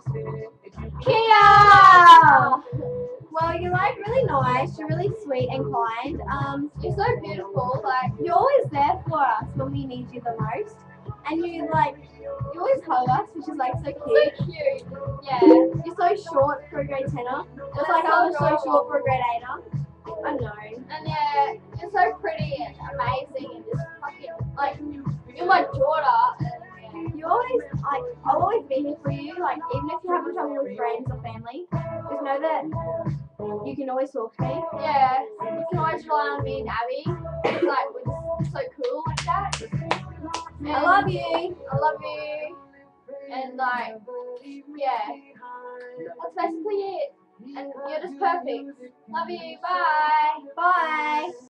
Kiah! Well, you're like really nice. You're really sweet and kind. You're so beautiful. Like you're always there for us when we need you the most. And you always hug us, which is like so cute. So cute. Yeah. You're so short for a grade 10er. Just like I was so short for a grade 8er. I know. And yeah, you're so pretty and amazing and just fucking like you're my daughter. And You always I'll always be here for you. Like even if you're having trouble with friends or family, just know that you can always talk to me. yeah, you can always rely on me and Abby. It's like we're just so cool like that. And I love you. I love you. And like, yeah, that's basically it. And you're just perfect. Love you. Bye. Bye.